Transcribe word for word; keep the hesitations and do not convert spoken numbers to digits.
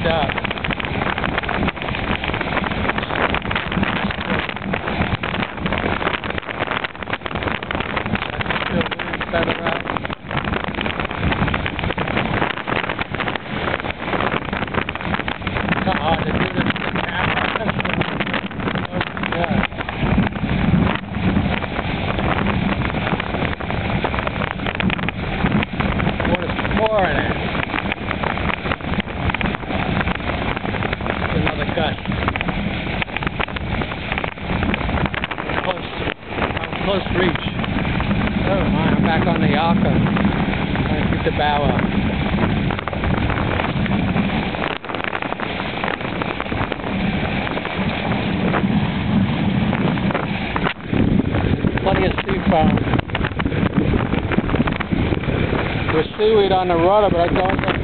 up. Feather up. It's hard to do this with the camera. Oh, yeah. Water's pouring in. Another gust. Close, close reach. Oh my, I'm back on the Yaka. Trying to get the bow up. Plenty of sea foam. There's seaweed on the rudder, but I don't